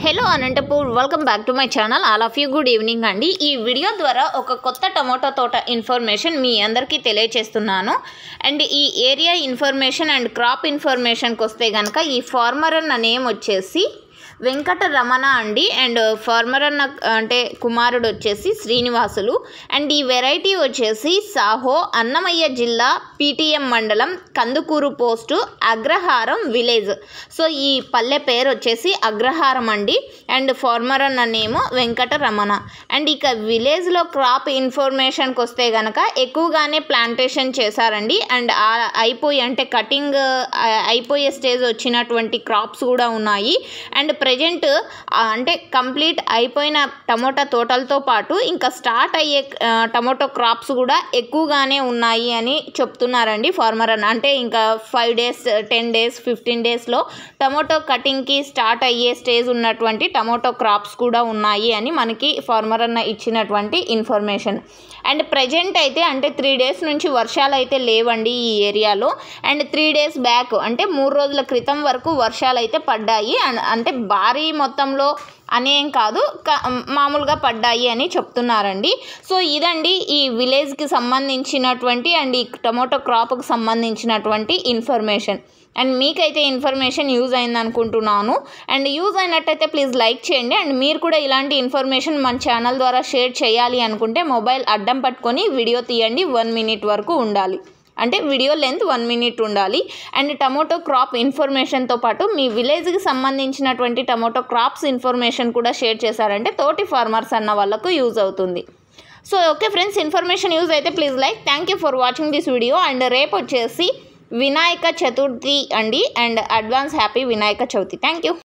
Hello Anantapur, welcome back to my channel. All of you good evening అండి. ఈ video ద్వారా ఒక కొత్త టమోటా తోట ఇన్ఫర్మేషన్ మీ అందరికీ తెలియజేస్తున్నాను. అండ్ ఈ ఏరియా ఇన్ఫర్మేషన్ అండ్ క్రాప్ ఇన్ఫర్మేషన్కి వస్తే కనుక ఈ ఫార్మర్ అన్న నేమ్ వచ్చేసి వెంకట రమణ అండి. అండ్ ఫార్మర్ అన్న అంటే కుమారుడు వచ్చేసి శ్రీనివాసులు. అండ్ ఈ వెరైటీ వచ్చేసి సాహో, అన్నమయ్య జిల్లా, పీటీఎం మండలం, Kandukuru post, Agraharam village. So ఈ పల్లె పేరు వచ్చేసి అగ్రహారం అండి. అండ్ ఫార్మర్ అన్న నేము వెంకట రమణ. అండ్ ఇక విలేజ్లో క్రాప్ ఇన్ఫర్మేషన్కి వస్తే కనుక ఎక్కువగానే ప్లాంటేషన్ చేశారండి. అండ్ అయిపోయి అంటే కటింగ్ అయిపోయే స్టేజ్ వచ్చినటువంటి క్రాప్స్ కూడా ఉన్నాయి. అండ్ ప్రజెంట్ అంటే కంప్లీట్ అయిపోయిన టమోటా తోటలతో పాటు ఇంకా స్టార్ట్ అయ్యే టమోటో క్రాప్స్ కూడా ఎక్కువగానే ఉన్నాయి అని చెప్తున్నారండి ఫార్మర్ అన్న. అంటే ఇంకా 5 days, 10 days, 15 daysలో టమోటో కటింగ్కి స్టార్ట్ అయ్యే స్టేజ్ ఉన్నటువంటి టమోటో క్రాప్స్ కూడా ఉన్నాయి అని మనకి ఫార్మర్ అన్న ఇచ్చినటువంటి ఇన్ఫర్మేషన్. అండ్ ప్రజెంట్ అయితే అంటే 3 days నుంచి వర్షాలు అయితే లేవండి ఈ ఏరియాలో. అండ్ 3 days బ్యాక్ అంటే 3 రోజుల క్రితం వరకు వర్షాలు అయితే పడ్డాయి. అంటే భారీ మొత్తంలో అనేం కాదు, మామూలుగా పడ్డాయి అని చెప్తున్నారండి. సో ఇదండి ఈ విలేజ్కి సంబంధించినటువంటి అండ్ ఈ టమోటో క్రాప్కి సంబంధించినటువంటి ఇన్ఫర్మేషన్. అండ్ మీకైతే ఇన్ఫర్మేషన్ యూజ్ అయింది అనుకుంటున్నాను. అండ్ యూజ్ అయినట్టయితే ప్లీజ్ లైక్ చేయండి. అండ్ మీరు కూడా ఇలాంటి ఇన్ఫర్మేషన్ మన ఛానల్ ద్వారా షేర్ చేయాలి అనుకుంటే మొబైల్ అడ్డం పట్టుకొని వీడియో తీయండి. 1 minute వరకు ఉండాలి, అంటే వీడియో లెంత్ 1 minute ఉండాలి. అండ్ టమోటో క్రాప్ ఇన్ఫర్మేషన్తో పాటు మీ విలేజ్కి సంబంధించినటువంటి టమోటో క్రాప్స్ ఇన్ఫర్మేషన్ కూడా షేర్ చేశారంటే తోటి ఫార్మర్స్ అన్న వాళ్ళకు యూజ్ అవుతుంది. So okay friends, information use అయితే please like. Thank you for watching this video. And రేపు వచ్చేసి వినాయక చతుర్థి అండి. And advance happy Vinayaka Chavithi. Thank you.